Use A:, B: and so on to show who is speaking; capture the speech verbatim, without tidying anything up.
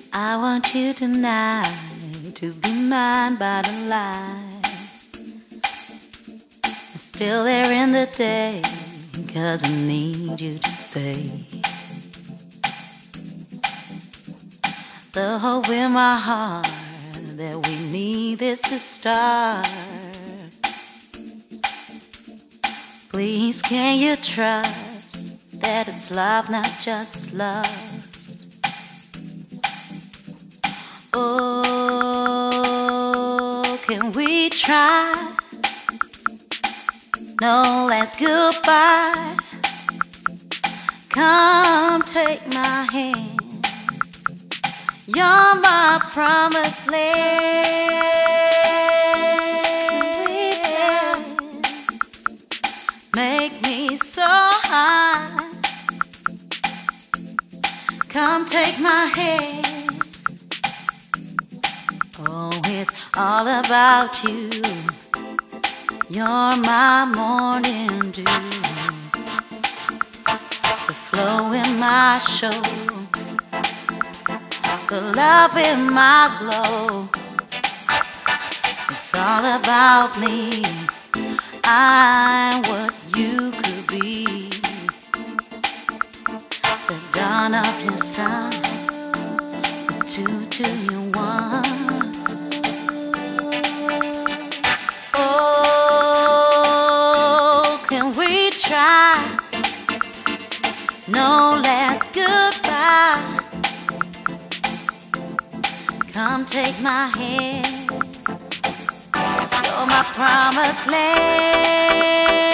A: I want you tonight to be mine by the light. I'm still there in the day, 'cause I need you to stay. The hope in my heart that we need this to start. Please, can you trust that it's love, not just lust? Oh, can we try? No last goodbye. Come take my hand. You're my promised land. Make me so high. Come take my hand. Oh, it's all about you. You're my morning dew, the flow in my show, the love in my glow. It's all about me. I'm what you could be. The dawn of your sun, the two to your one. Oh, can we try? No last goodbye. Come take my hand. You're my promised land.